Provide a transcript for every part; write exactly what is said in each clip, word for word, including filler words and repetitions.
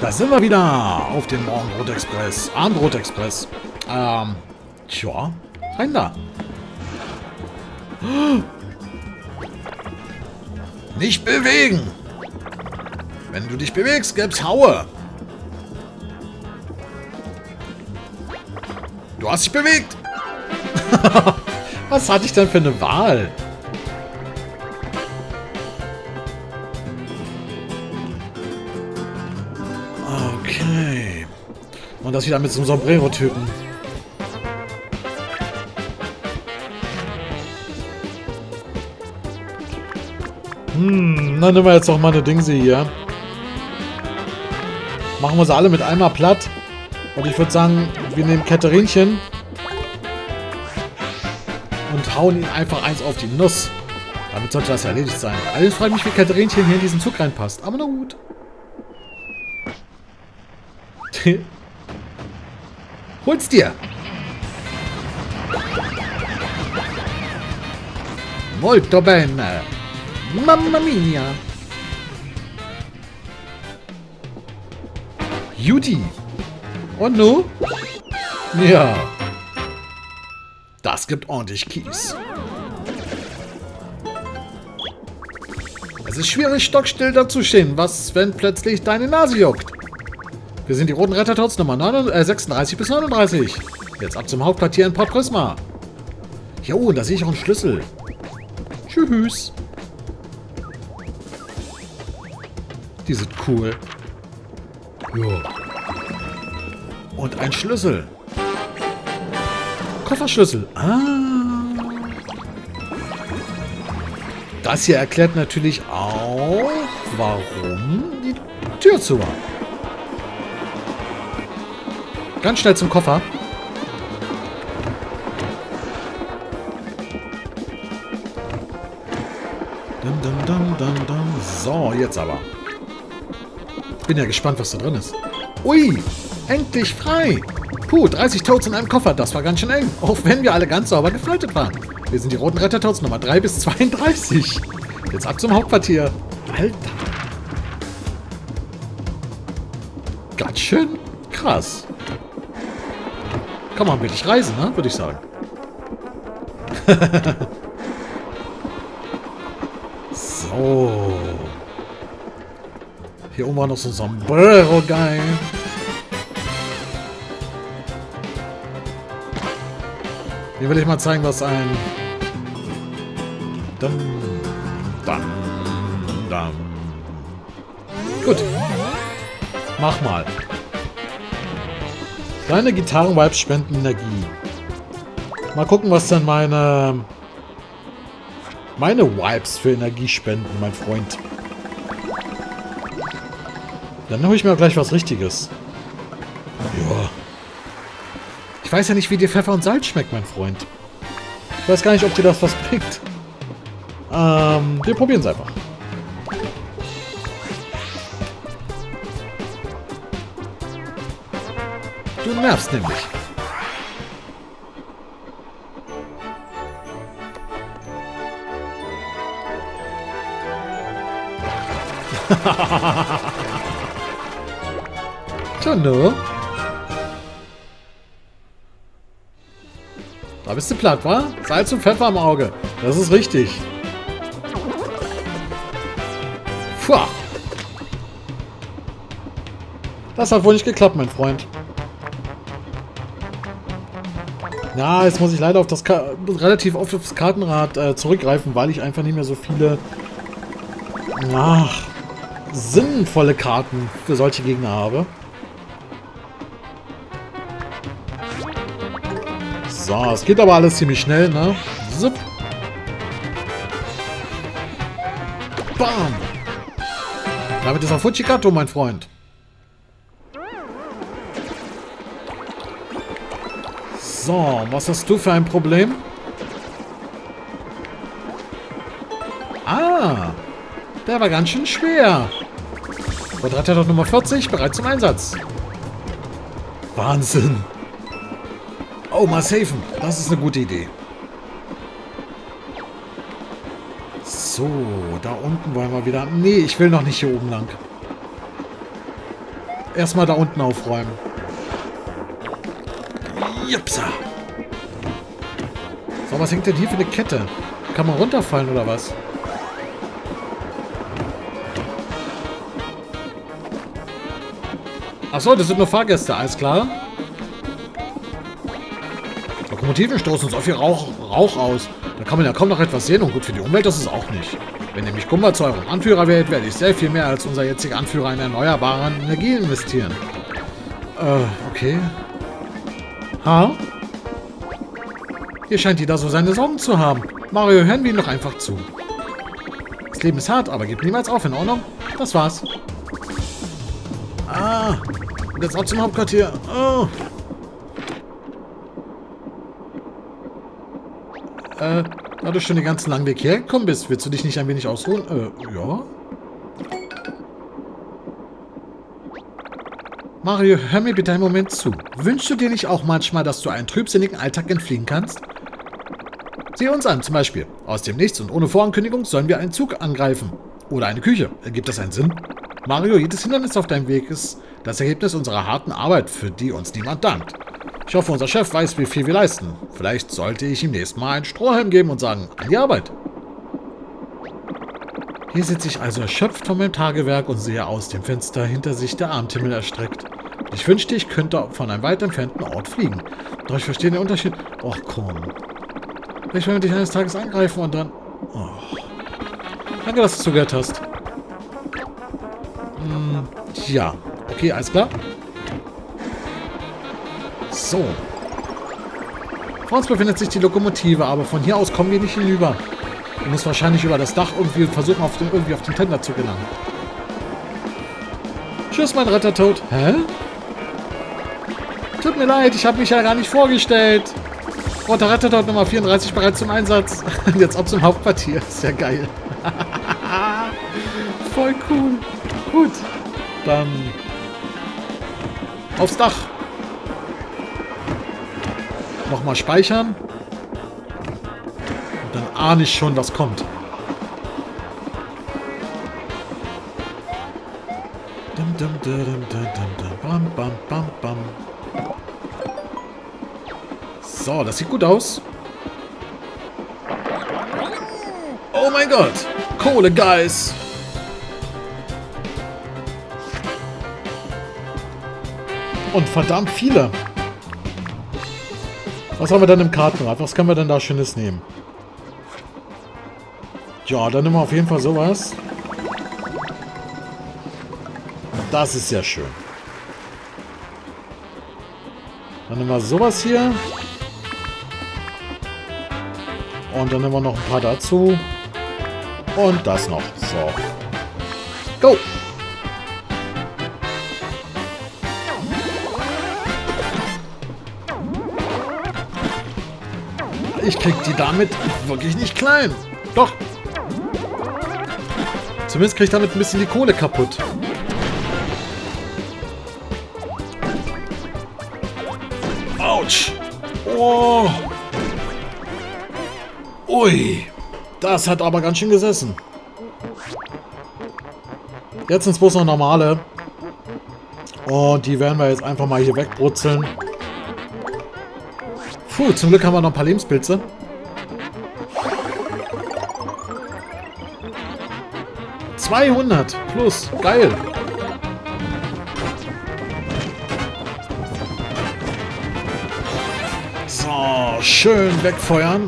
Da sind wir wieder auf dem Morgenrot Express. Abendrot Express. Ähm, tja, rein da. Nicht bewegen. Wenn du dich bewegst, gibt's Haue. Du hast dich bewegt. Was hatte ich denn für eine Wahl? Okay. Und das wieder mit so einem Sombrero-Typen. Hm, dann nehmen wir jetzt auch mal eine Dingse hier. Machen wir sie alle mit einmal platt. Und ich würde sagen, wir nehmen Katherinchen und hauen ihn einfach eins auf die Nuss. Damit sollte das erledigt sein. Alles fragt mich, wie Katherinchen hier in diesen Zug reinpasst. Aber na gut. Hol's dir! Molto bene! Mamma mia! Judy! Und nu? Ja. Das gibt ordentlich Kies. Es ist schwierig, stockstill dazustehen. Was, wenn plötzlich deine Nase juckt? Wir sind die Roten Rettertoads Nummer sechsunddreißig bis neununddreißig. Jetzt ab zum Hauptquartier in Port Prisma. Jo, und da sehe ich auch einen Schlüssel. Tschüss. Die sind cool. Jo. Und ein Schlüssel. Kofferschlüssel. Ah. Das hier erklärt natürlich auch, warum die Tür zu war. Ganz schnell zum Koffer. Dum, dum, dum, dum, dum. So, jetzt aber. Bin ja gespannt, was da drin ist. Ui, endlich frei. Puh, dreißig Toads in einem Koffer. Das war ganz schön eng. Auch wenn wir alle ganz sauber gefaltet waren. Wir sind die Roten Rettertoads Nummer drei bis zweiunddreißig. Jetzt ab zum Hauptquartier. Alter. Ganz schön krass. Kann man wirklich reisen, ne? Würde ich sagen. So. Hier oben war noch so ein Sombrero, geil. Hier will ich mal zeigen, was ein... Dum, dum, dum. Gut. Mach mal. Deine Gitarren-Vibes spenden Energie. Mal gucken, was denn meine... Meine Vibes für Energie spenden, mein Freund. Dann hole ich mir gleich was Richtiges. Ja. Ich weiß ja nicht, wie dir Pfeffer und Salz schmeckt, mein Freund. Ich weiß gar nicht, ob dir das was bringt. Ähm, wir probieren es einfach. Du nervst nämlich. Tja, ne? Da bist du platt, wa? Salz und Pfeffer im Auge. Das ist richtig. Puh. Das hat wohl nicht geklappt, mein Freund. Ja, jetzt muss ich leider auf das Ka relativ oft auf das Kartenrad äh, zurückgreifen, weil ich einfach nicht mehr so viele ach, sinnvolle Karten für solche Gegner habe. So, es geht aber alles ziemlich schnell, ne? Zup. Bam! Damit ist er Fujikato, mein Freund. So, was hast du für ein Problem? Ah, der war ganz schön schwer. Quadrattertoad Nummer vierzig, bereit zum Einsatz. Wahnsinn. Oh, mal safen. Das ist eine gute Idee. So, da unten wollen wir wieder... Nee, ich will noch nicht hier oben lang. erstmal da unten aufräumen. Jupsa. So, was hängt denn hier für eine Kette? Kann man runterfallen oder was? Achso, das sind nur Fahrgäste, alles klar. Lokomotiven stoßen so viel Rauch, Rauch aus. Da kann man ja kaum noch etwas sehen und gut für die Umwelt ist es auch nicht. Wenn ihr mich Kummer zu eurem Anführer wählt, werde ich sehr viel mehr als unser jetziger Anführer in erneuerbare Energie investieren. Äh, okay. Ha? Hier scheint jeder so seine Sorgen zu haben. Mario, hören wir ihm doch einfach zu. Das Leben ist hart, aber gebt niemals auf, in Ordnung? Das war's. Ah, und jetzt ab zum Hauptquartier. Oh. Äh, da du schon den ganzen langen Weg hergekommen bist, willst du dich nicht ein wenig ausruhen? Äh, ja. Mario, hör mir bitte einen Moment zu. Wünschst du dir nicht auch manchmal, dass du einen trübsinnigen Alltag entfliehen kannst? Sieh uns an, zum Beispiel. Aus dem Nichts und ohne Vorankündigung sollen wir einen Zug angreifen. Oder eine Küche. Ergibt das einen Sinn? Mario, jedes Hindernis auf deinem Weg ist das Ergebnis unserer harten Arbeit, für die uns niemand dankt. Ich hoffe, unser Chef weiß, wie viel wir leisten. Vielleicht sollte ich ihm nächstes Mal einen Strohhalm geben und sagen, an die Arbeit. Hier sitze ich also erschöpft von meinem Tagewerk und sehe aus dem Fenster hinter sich der Abendhimmel erstreckt. Ich wünschte, ich könnte von einem weit entfernten Ort fliegen. Doch ich verstehe den Unterschied. Och, komm. Vielleicht wollen wir dich eines Tages angreifen und dann... Oh. Danke, dass du zugehört hast. Hm, ja. Okay, alles klar. So. Vor uns befindet sich die Lokomotive, aber von hier aus kommen wir nicht hinüber. Du musst wahrscheinlich über das Dach irgendwie versuchen, auf den, irgendwie auf den Tender zu gelangen. Tschüss, mein Rettertod. Hä? Tut mir leid, ich habe mich ja gar nicht vorgestellt. Roter Rettertod Nummer vierunddreißig bereits zum Einsatz. Jetzt ab zum Hauptquartier. Ist ja geil. Voll cool. Gut. Dann aufs Dach. Nochmal speichern. Und dann ahne ich schon, was kommt. Dum, dum, dum, dum, dum, dum, bam, bam, bam, bam. So, das sieht gut aus. Oh mein Gott. Kohle, Guys. Und verdammt viele. Was haben wir dann im Kartenrad? Was können wir denn da Schönes nehmen? Ja, dann nehmen wir auf jeden Fall sowas. Das ist sehr schön. Dann nehmen wir sowas hier. Und dann nehmen wir noch ein paar dazu. Und das noch. So. Go! Ich krieg die damit wirklich nicht klein. Doch. Zumindest krieg ich damit ein bisschen die Kohle kaputt. Autsch. Oh. Ui. Das hat aber ganz schön gesessen. Jetzt sind es bloß noch normale. Und die werden wir jetzt einfach mal hier wegbrutzeln. Puh, zum Glück haben wir noch ein paar Lebenspilze. zweihundert plus. Geil. So, schön wegfeuern.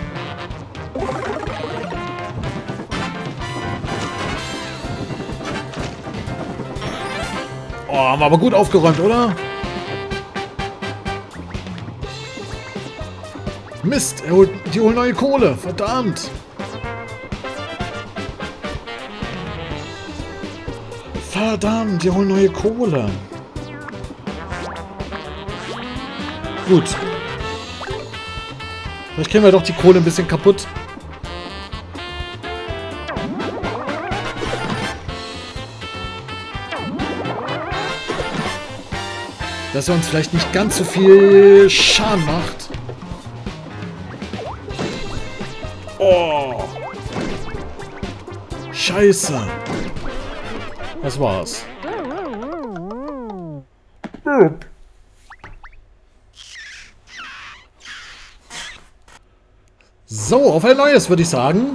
Oh, haben wir aber gut aufgeräumt, oder? Mist, er holt, die holen neue Kohle. Verdammt. Verdammt, die holen neue Kohle. Gut. Vielleicht kriegen wir doch die Kohle ein bisschen kaputt. Dass er uns vielleicht nicht ganz so viel Schaden macht. Oh. Scheiße. Das war's. So, auf ein neues, würde ich sagen.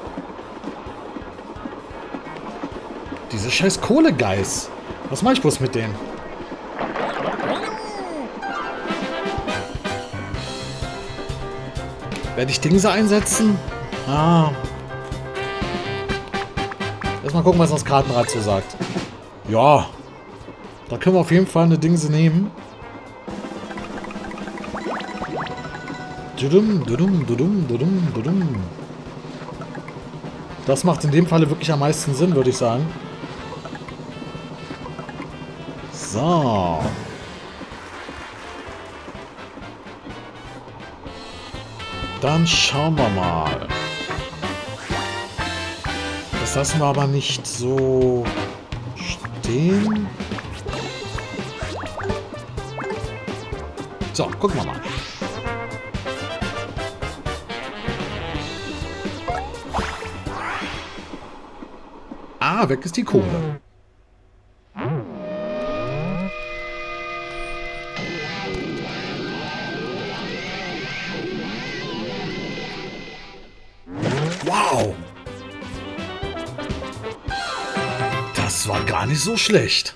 Diese scheiß Kohlegeiß. Was mache ich bloß mit denen? Werde ich Dingse einsetzen? Ah. Erstmal gucken, was das Kartenrad so sagt. Ja. Da können wir auf jeden Fall eine Dingse nehmen. Dudum, dudum, dudum, dudum, dudum. Das macht in dem Falle wirklich am meisten Sinn, würde ich sagen. So. Dann schauen wir mal. Das lassen wir aber nicht so stehen. So, gucken wir mal. Ah, weg ist die Kohle. Wow. Das war gar nicht so schlecht.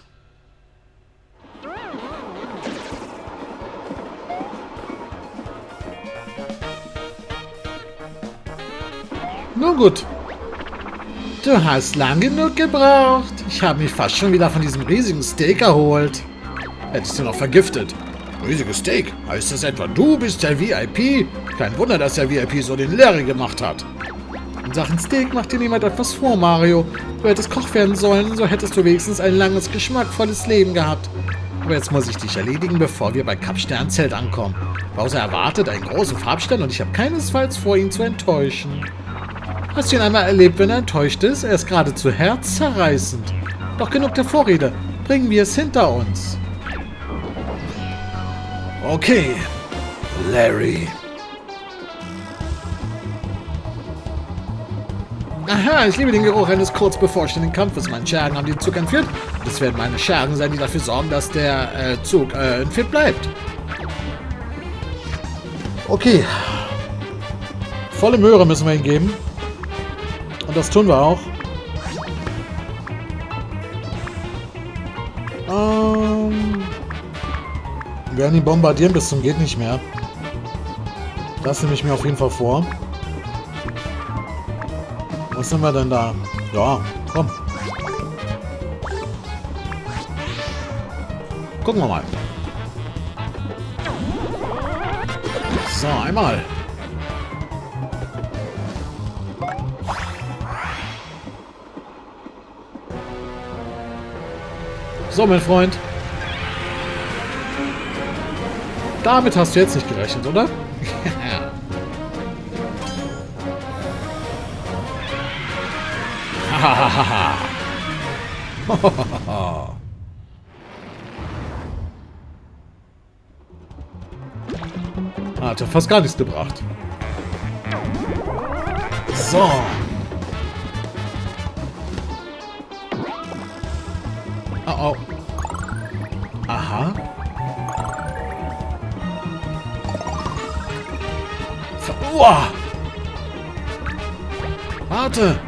Nun gut. Du hast lang genug gebraucht. Ich habe mich fast schon wieder von diesem riesigen Steak erholt. Hättest du noch vergiftet. Riesiges Steak? Heißt das etwa, du bist der V I P? Kein Wunder, dass der V I P so den Larry gemacht hat. In Sachen Steak macht dir niemand etwas vor, Mario. Du hättest Koch werden sollen, so hättest du wenigstens ein langes, geschmackvolles Leben gehabt. Aber jetzt muss ich dich erledigen, bevor wir bei Kapsternzelt ankommen. Bowser erwartet einen großen Farbstern und ich habe keinesfalls vor, ihn zu enttäuschen. Hast du ihn einmal erlebt, wenn er enttäuscht ist? Er ist geradezu herzzerreißend. Doch genug der Vorrede. Bringen wir es hinter uns. Okay, Larry. Aha, ich liebe den Geruch eines kurz bevorstehenden Kampfes. Mein Schergen haben den Zug entführt. Und es werden meine Schergen sein, die dafür sorgen, dass der äh, Zug äh, entführt bleibt. Okay. Volle Möhre müssen wir ihm geben. Und das tun wir auch. Ähm, wir werden ihn bombardieren bis zum geht nicht mehr. Das nehme ich mir auf jeden Fall vor. Was sind wir denn da? Ja, komm. Gucken wir mal. So, einmal. So, mein Freund. Damit hast du jetzt nicht gerechnet, oder? Hahaha. Hat ja fast gar nichts gebracht. So. Oh oh. Aha. Uah. Warte.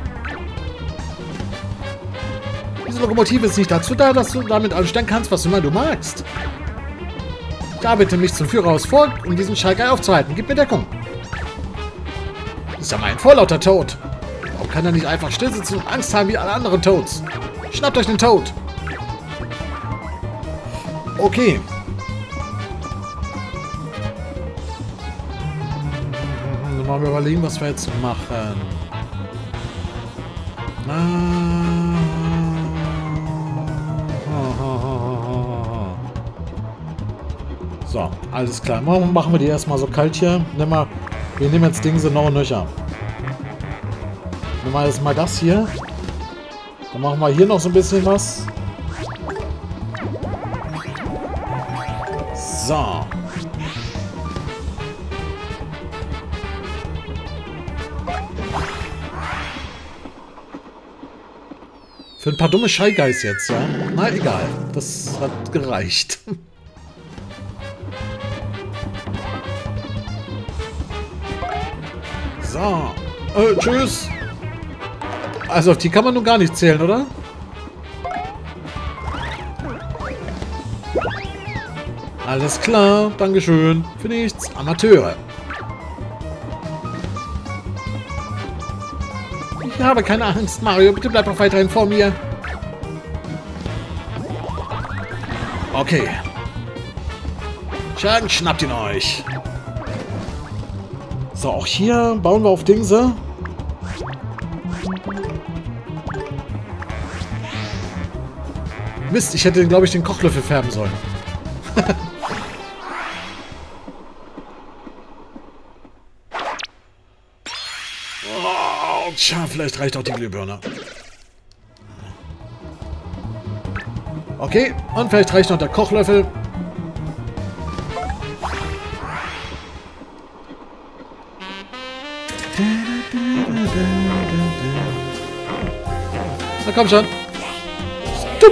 Diese Lokomotive ist nicht dazu da, dass du damit anstellen kannst, was immer du magst. Ich arbeite mich zum Führerhaus vor, um diesen Schalker aufzuhalten. Gib mir Deckung. Das ist ja mein vorlauter Toad. Warum kann er nicht einfach still sitzen und Angst haben wie alle anderen Toads? Schnappt euch den Toad. Okay. Mal überlegen, was wir jetzt machen. So, alles klar. Machen wir die erstmal so kalt hier. Nimm mal, wir nehmen jetzt Dingse noch und nöcher. Nehmen wir jetzt mal das hier. Dann machen wir hier noch so ein bisschen was. So. Für ein paar dumme Shy Guys jetzt, ja? Na, egal. Das hat gereicht. So. Äh, tschüss. Also auf die kann man nun gar nicht zählen, oder? Alles klar. Dankeschön. Für nichts. Amateure. Ich habe keine Angst, Mario. Bitte bleib auch weiterhin vor mir. Okay. Schergen, schnappt ihn euch. So, auch hier bauen wir auf Dingse. Mist, ich hätte, glaube ich, den Kochlöffel färben sollen. Oh, tja, vielleicht reicht auch die Glühbirne. Okay, und vielleicht reicht noch der Kochlöffel. Na komm schon. Stup.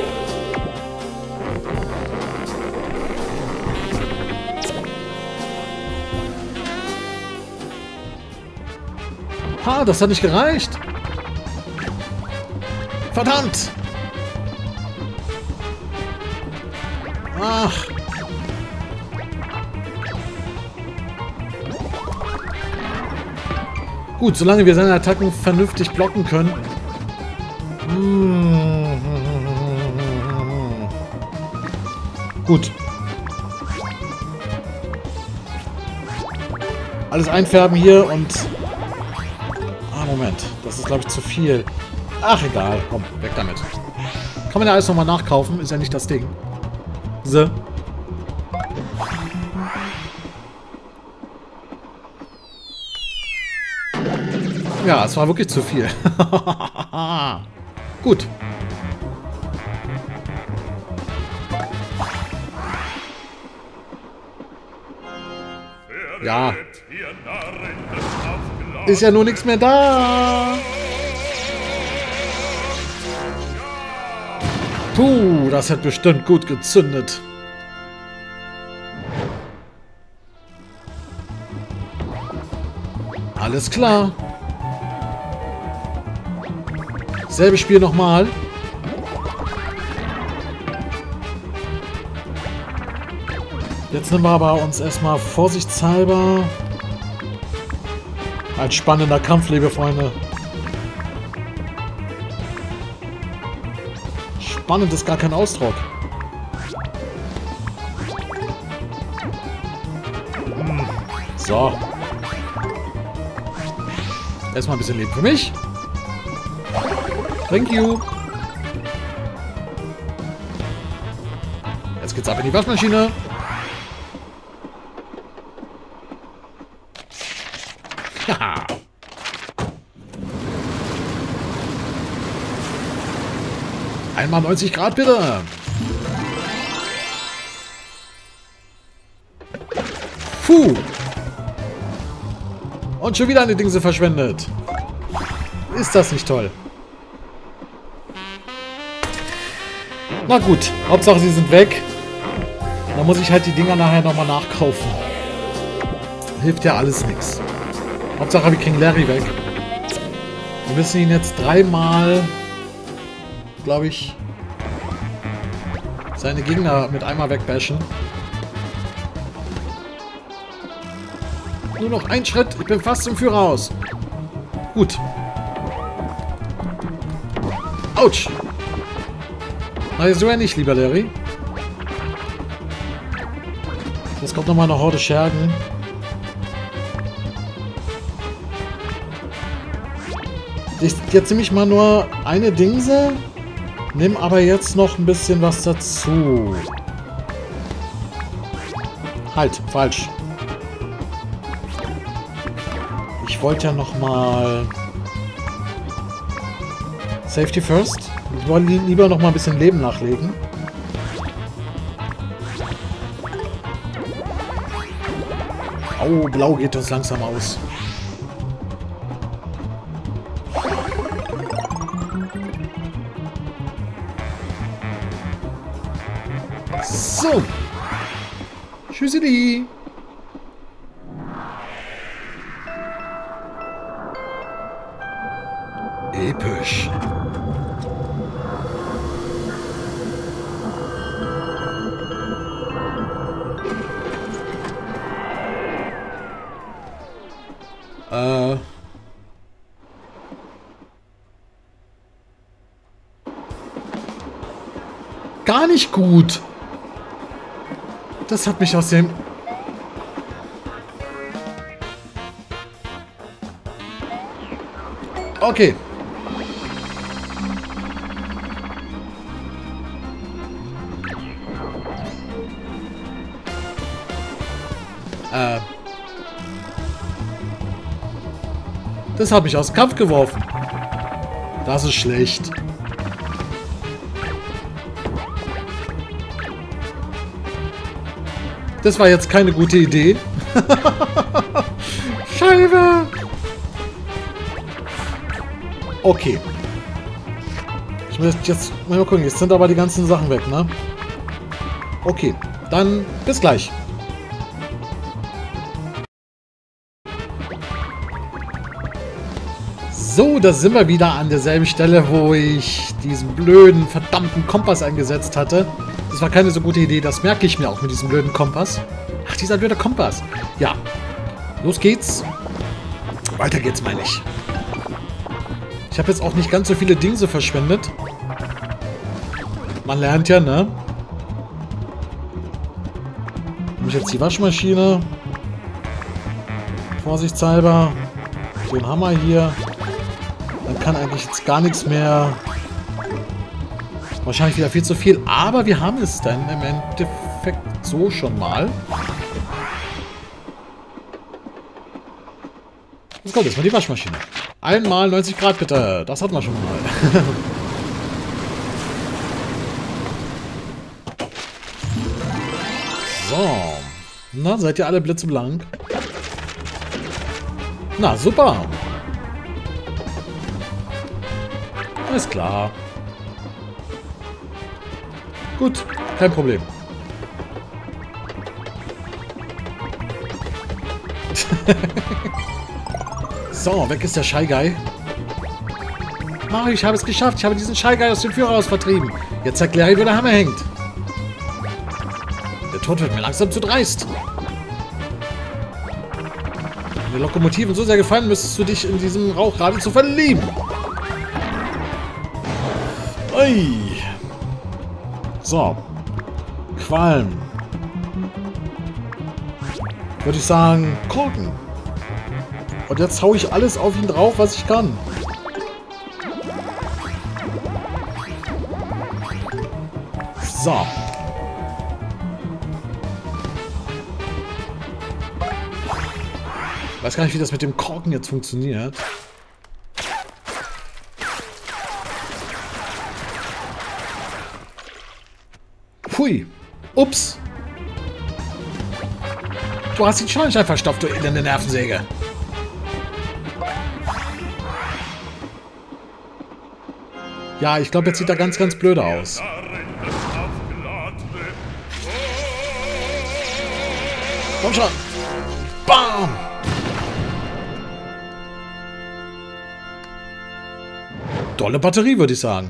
Ha, das hat nicht gereicht. Verdammt. Ach. Gut, solange wir seine Attacken vernünftig blocken können. Gut. Alles einfärben hier und... Ah, Moment. Das ist, glaube ich, zu viel. Ach, egal. Komm, weg damit. Kann man ja alles nochmal nachkaufen. Ist ja nicht das Ding. So. Ja, es war wirklich zu viel. Gut. Ja. Ist ja nur nichts mehr da. Puh, das hat bestimmt gut gezündet. Alles klar. Selbe Spiel nochmal. Jetzt nehmen wir aber uns erstmal vorsichtshalber ein spannender Kampf, liebe Freunde. Spannend ist gar kein Ausdruck. So. Erstmal ein bisschen Leben für mich. Thank you. Jetzt geht's ab in die Waschmaschine. Haha. Einmal neunzig Grad, bitte. Puh. Und schon wieder eine Dingse verschwendet. Ist das nicht toll? Na gut, Hauptsache sie sind weg. Dann muss ich halt die Dinger nachher nochmal nachkaufen. Hilft ja alles nichts. Hauptsache wir kriegen Larry weg. Wir müssen ihn jetzt dreimal, glaube ich, seine Gegner mit einmal wegbashen. Nur noch ein Schritt, ich bin fast zum Führer aus. Gut. Autsch. Na, so ja nicht, lieber Larry. Jetzt kommt nochmal eine Horde Schergen. Jetzt nehme ich mal nur eine Dingse. Nimm aber jetzt noch ein bisschen was dazu. Halt, falsch. Ich wollte ja nochmal... Safety first. Ich wollte lieber noch mal ein bisschen Leben nachlegen. Au, blau geht uns langsam aus. So. Tschüssili. Quatsch. Äh... Gar nicht gut. Das hat mich aus dem... Okay. Äh. Das hat mich aus dem Kampf geworfen. Das ist schlecht. Das war jetzt keine gute Idee. Scheibe! Okay. Ich muss jetzt mal gucken. Jetzt sind aber die ganzen Sachen weg, ne? Okay. Dann bis gleich. So, da sind wir wieder an derselben Stelle, wo ich diesen blöden, verdammten Kompass eingesetzt hatte. Das war keine so gute Idee, das merke ich mir auch mit diesem blöden Kompass. Ach, dieser blöde Kompass. Ja, los geht's. Weiter geht's, meine ich. Ich habe jetzt auch nicht ganz so viele Dinge verschwendet. Man lernt ja, ne? Nehme ich jetzt die Waschmaschine. Vorsichtshalber. Den Hammer hier. Dann kann eigentlich jetzt gar nichts mehr... Wahrscheinlich wieder viel zu viel, aber wir haben es dann im Endeffekt so schon mal. Jetzt kommt jetzt mal die Waschmaschine. Einmal neunzig Grad bitte. Das hatten wir schon mal. So. Na, seid ihr alle blitzeblank? Na, super. Alles klar. Gut, kein Problem. So, weg ist der Shy Guy. Mario, ich habe es geschafft. Ich habe diesen Shy Guy aus dem Führerhaus vertrieben. Jetzt erkläre ich, wo der Hammer hängt. Der Tod wird mir langsam zu dreist. Wenn die Lokomotiven so sehr gefallen, müsstest du dich in diesem Rauch geradezu verlieben. Ui. So. Qualm. Würde ich sagen, Korken. Und jetzt hau ich alles auf ihn drauf, was ich kann. So. Ich weiß gar nicht, wie das mit dem Korken jetzt funktioniert. Hui. Ups. Du hast den Schornstein verstopft, du elende Nervensäge. Ja, ich glaube, jetzt sieht er ganz, ganz blöde aus. Komm schon. Bam. Tolle Batterie, würde ich sagen.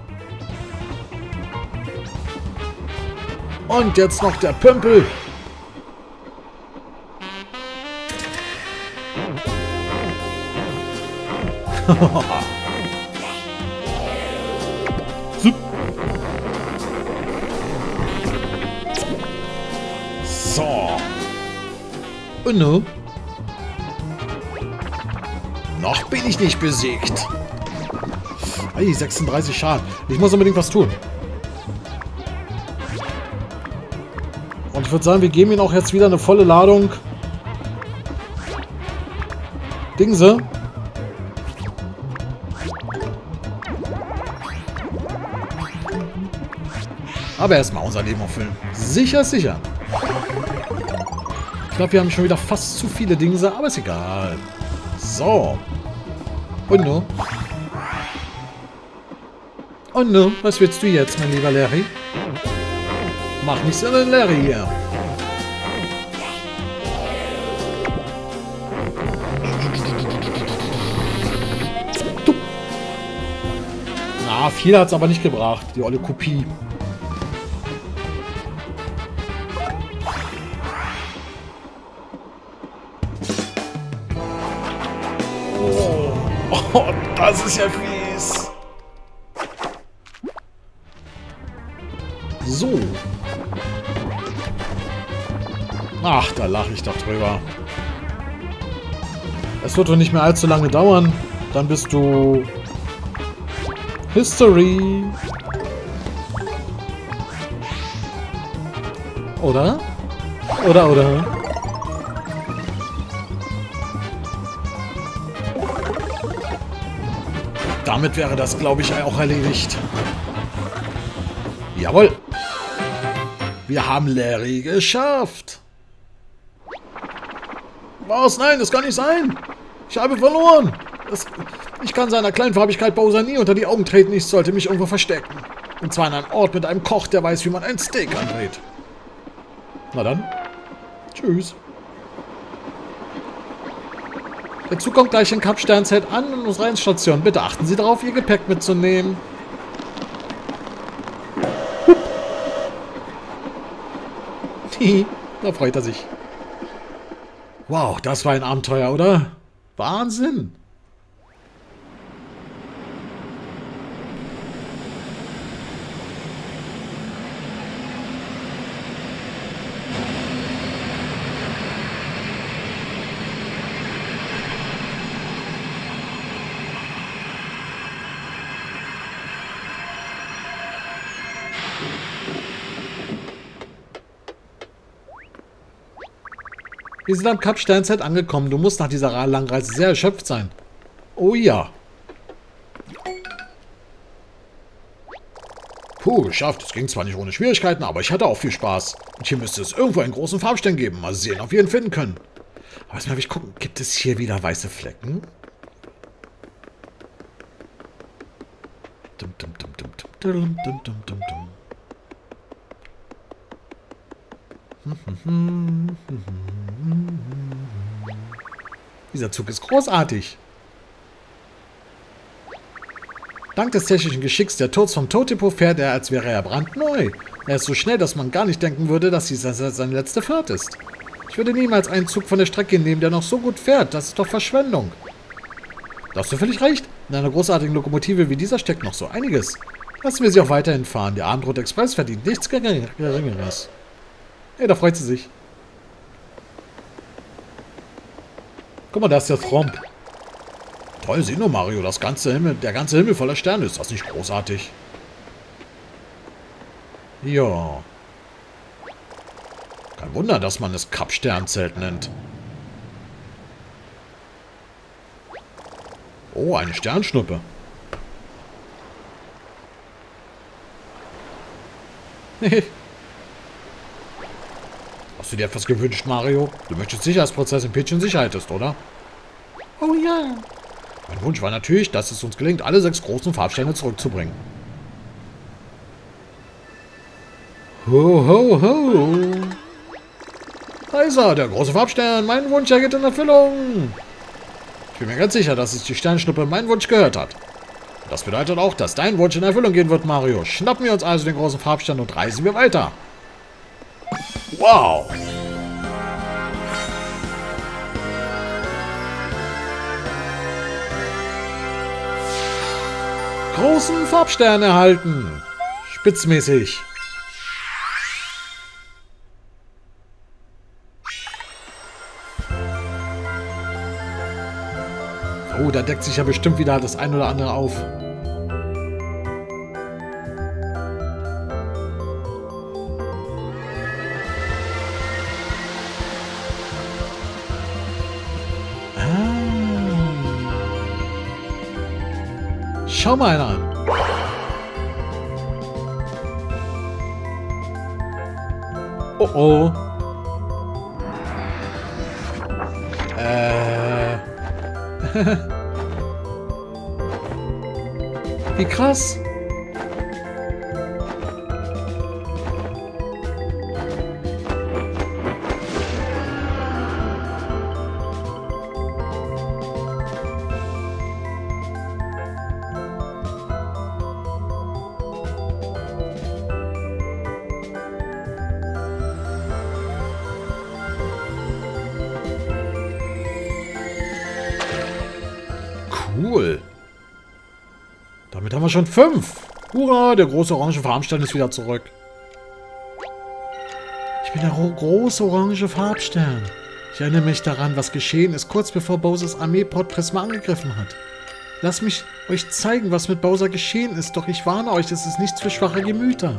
Und jetzt noch der Pümpel. So. Und nun? Noch bin ich nicht besiegt. Hey, sechsunddreißig Schaden. Ich muss unbedingt was tun. Und ich würde sagen, wir geben ihm auch jetzt wieder eine volle Ladung Dingse. Aber erstmal unser Leben auffüllen. Sicher, sicher. Ich glaube, wir haben schon wieder fast zu viele Dingse, aber ist egal. So. Und nun? Und nun? Was willst du jetzt, mein lieber Larry? Mach nicht so einen Larry hier. Na, viel hat es aber nicht gebracht, die olle Kopie. Oh, oh, das ist ja fies. So. Ach, da lache ich doch drüber. Es wird doch nicht mehr allzu lange dauern. Dann bist du... History. Oder? Oder, oder? Damit wäre das, glaube ich, auch erledigt. Jawohl. Wir haben Larry geschafft. Was? Nein, das kann nicht sein. Ich habe verloren. Das, ich kann seiner Kleinfarbigkeit Bowser nie unter die Augen treten. Ich sollte mich irgendwo verstecken. Und zwar an einem Ort mit einem Koch, der weiß, wie man ein Steak andreht. Na dann. Tschüss. Der Zug kommt gleich in Kapsternzelt an und unsere Endstation. Bitte achten Sie darauf, Ihr Gepäck mitzunehmen. Hup. Da freut er sich. Wow, das war ein Abenteuer, oder? Wahnsinn! Wir sind am Kap Sternzeit angekommen. Du musst nach dieser langen Reise sehr erschöpft sein. Oh ja. Puh, geschafft. Es ging zwar nicht ohne Schwierigkeiten, aber ich hatte auch viel Spaß. Und hier müsste es irgendwo einen großen Farbstern geben. Mal sehen, ob wir ihn finden können. Aber jetzt mal ich gucken. Gibt es hier wieder weiße Flecken? Dum, dum, dum, dum, dum, dum, dum, dum, dum. Dieser Zug ist großartig. Dank des technischen Geschicks der Toads vom Totipo fährt er, als wäre er brandneu. Er ist so schnell, dass man gar nicht denken würde, dass dieser seine letzte Fahrt ist. Ich würde niemals einen Zug von der Strecke nehmen, der noch so gut fährt. Das ist doch Verschwendung. Da hast du völlig recht. In einer großartigen Lokomotive wie dieser steckt noch so einiges. Lassen wir sie auch weiterhin fahren. Der Abendrot Express verdient nichts Geringeres. Hey, da freut sie sich. Guck mal, da ist der Thromp. Toll, sieh nur, Mario. Das ganze Himmel, der ganze Himmel voller Sterne. Ist das nicht großartig? Ja. Kein Wunder, dass man es Kap-Sternzelt nennt. Oh, eine Sternschnuppe. Hast du dir etwas gewünscht, Mario? Du möchtest sicher, dass Prinzessin Peach in Sicherheit ist, oder? Oh ja. Mein Wunsch war natürlich, dass es uns gelingt, alle sechs großen Farbsterne zurückzubringen. Ho, ho, ho. Da ist er, der große Farbstern. Mein Wunsch, er geht in Erfüllung. Ich bin mir ganz sicher, dass es die Sternschnuppe meinen Wunsch gehört hat. Das bedeutet auch, dass dein Wunsch in Erfüllung gehen wird, Mario. Schnappen wir uns also den großen Farbstern und reisen wir weiter. Wow! Großen Farbstern erhalten. Spitzmäßig. Oh, da deckt sich ja bestimmt wieder das ein oder andere auf. Schau mal einer an. Oh oh. Äh. Wie krass. Cool. Damit haben wir schon fünf. Hurra, der große orange Farbstern ist wieder zurück. Ich bin der große orange Farbstern. Ich erinnere mich daran, was geschehen ist, kurz bevor Bowsers Armee Port Prisma angegriffen hat. Lasst mich euch zeigen, was mit Bowser geschehen ist, doch ich warne euch, es ist nichts für schwache Gemüter.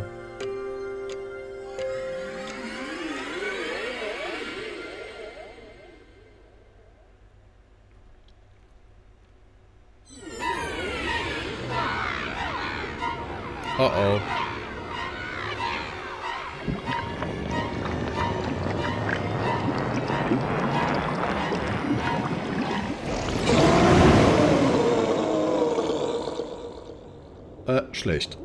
Oh oh. Äh, schlecht.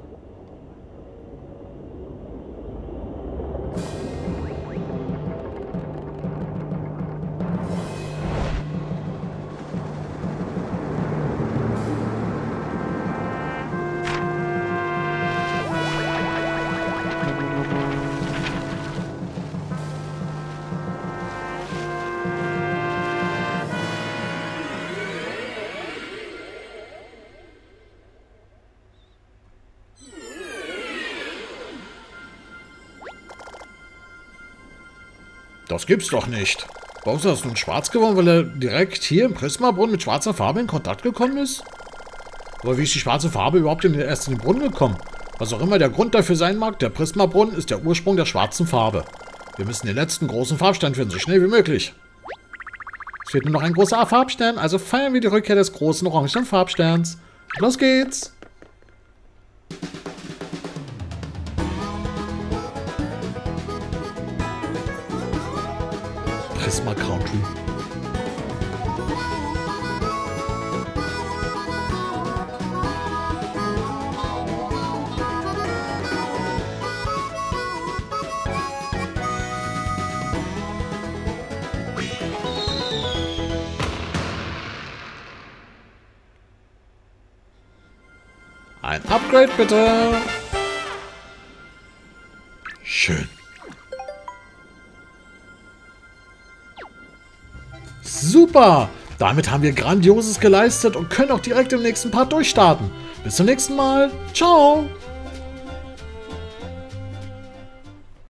Das gibt's doch nicht. Bowser ist nun schwarz geworden, weil er direkt hier im Prisma-Brunnen mit schwarzer Farbe in Kontakt gekommen ist? Aber wie ist die schwarze Farbe überhaupt in den, erst in den Brunnen gekommen? Was auch immer der Grund dafür sein mag, der Prisma-Brunnen ist der Ursprung der schwarzen Farbe. Wir müssen den letzten großen Farbstern finden, so schnell wie möglich. Es fehlt nur noch ein großer Farbstern, also feiern wir die Rückkehr des großen orangen Farbsterns. Los geht's! Prisma Country. Ein Upgrade bitte. Schön. Super! Damit haben wir Grandioses geleistet und können auch direkt im nächsten Part durchstarten. Bis zum nächsten Mal. Ciao!